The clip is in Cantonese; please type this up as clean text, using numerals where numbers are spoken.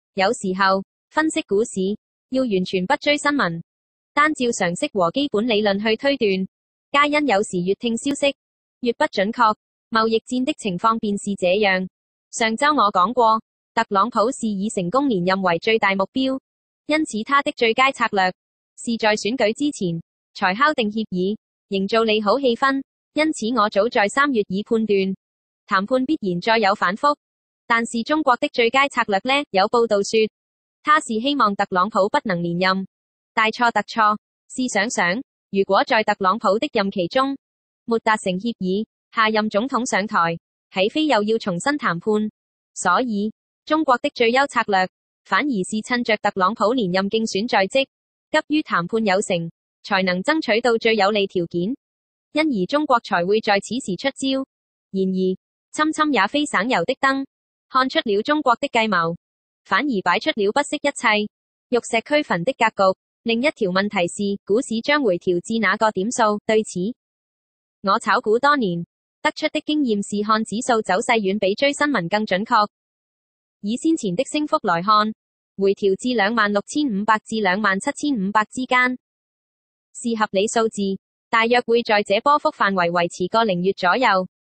有時候，分析股市，要完全不追新聞，單照常識和基本理論去推斷，皆因有時越聽消息，越不準確。貿易戰的情況便是這樣。上週我講過，特朗普是以成功連任為最大目標，因此他的最佳策略，是在選舉之前，才敲定協議，營造利好氣氛。因此我早在3月已判斷，談判必然再有反覆。但是中國的最佳策略呢？有報道說，他是希望特朗普不能連任。大錯特錯。試想想，如果在特朗普的任期中，沒達成協議，下任總統上台，豈非又要重新談判？所以，中國的最優策略，反而是趁着特朗普連任競選在即，急於談判有成，才能爭取到最有利條件。因而中國才會在此時出招。然而，侵侵也非省油的燈，看出了中國的計謀，反而擺出了不惜一切，玉石俱焚的格局。另一條問題是，股市將回調至哪個點數？對此，我炒股多年，得出的經驗是看指數走勢遠比追新聞更準確。以先前的升幅來看，回調至26,500至27,500之間，是合理數字，大約會在這波幅範圍維持個零月左右。